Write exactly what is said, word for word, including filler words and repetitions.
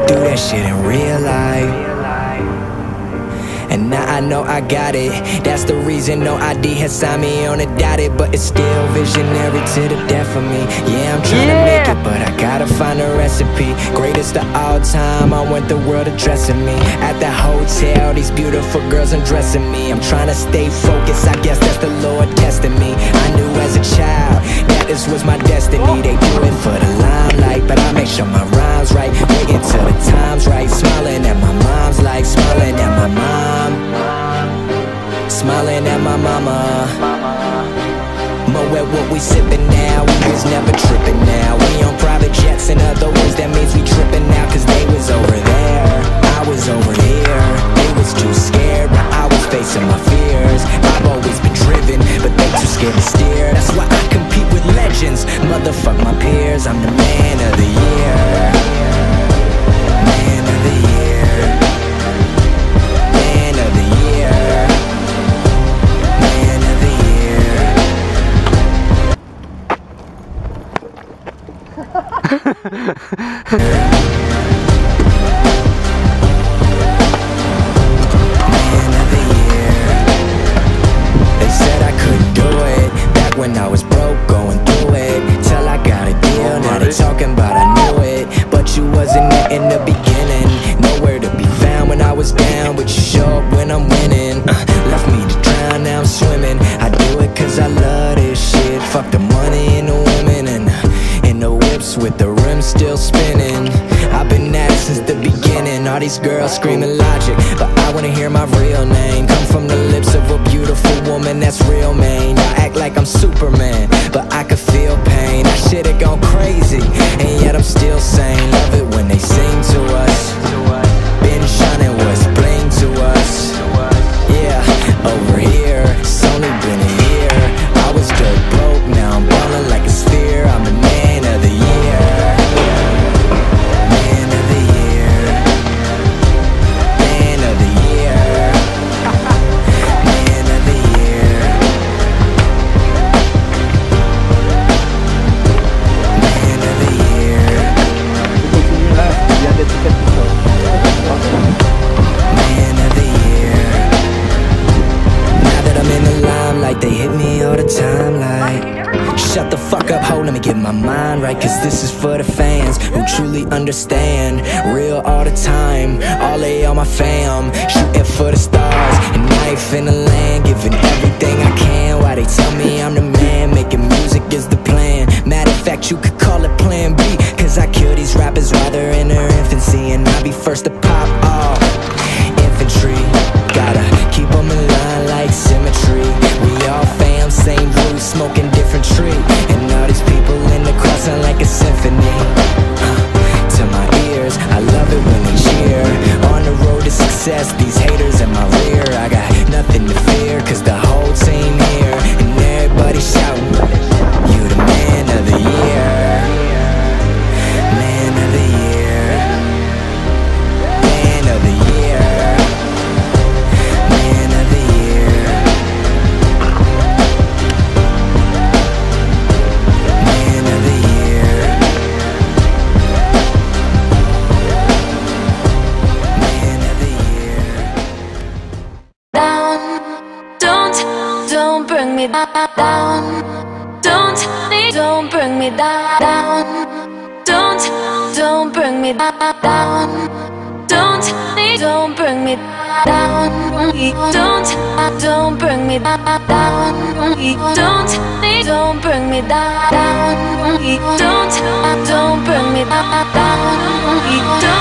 do that shit in real life. And now I know I got it. That's the reason no I D has signed me on a dotted. But it's still visionary to the death of me. Yeah, I'm trying to make it, but I gotta find a recipe. Greatest of all time, I want the world addressing me. At the hotel, these beautiful girls undressing me. I'm trying to stay focused, I guess that's the Lord testing me. I knew as a child that this was my destiny. They do it for the limelight, but I make sure my rhyme's right. Waiting till the time's right. Smiling at my mom's like smiling at my mom. Smiling at my mama. Mo at what we sippin' now. We was never trippin' now. We on private jets, in other words, that means we trippin' now. Cause they was over there, I was over here. They was too scared, but I was facing my fears. I've always been driven, but they too scared to steer. That's why I compete with legends. Motherfuck my peers, I'm the man of the year. Man of the year. Man of the year. Man of the year. Man of the year. They said I couldn't do it back when I was broke, going through it till I got a deal. Now they talking about I knew it, but you wasn't it in the beginning. Nowhere to be found when I was down, but you show up when I'm winning. uh, Left me to drown, now I'm swimming. I do it cause I love this shit. Fuck the money and the women, and uh, in the whips with the rims still spinning. I've been at it since the beginning. All these girls screaming logic, but I wanna hear my real name come from the lips of a beautiful woman that's real, man. I act like I'm Superman, but I could feel pain. I should've gone crazy, and yet I'm still sane. Love it when they sing to us. Been shining what's bling to us. Yeah, over here, it's only been a year. I was dirt broke, now I'm ballin' like a sphere. I'm the man of the year. Man of the year. Man of the year. Man of the year. Man of the year. Man of the year. Now that I'm in the limelight, they hit me all the time like, shut the fuck up, ho, let me get my mind right. Cause this is for the fans who truly understand. Real all the time, all they all my fam. Shooting for the stars, and knife in the land. Giving everything I can, while they tell me I'm the man. Making music is the plan. Matter of fact, you could call it plan B. Cause I kill these rappers while they're in their infancy, and I'll be first to pop off. Infantry, gotta keep them in line like symmetry. We all fam, same roots, smoking different tree. And all these people in the crowd sound like a symphony. uh, To my ears, I love it when they cheer. On the road to success, these haters in my rear. I got nothing to fear, cause the whole team here. And everybody shouting, you the man of the year. Man of the year. Man of the year. Man of the year. Man of the year. Man of the year. Down, don't, don't bring me down. Don't, don't bring me down. Don't, don't bring me down. Don't, don't bring me down. Don't, don't bring me down. Don't, don't bring me down. Don't, don't bring me down. Don't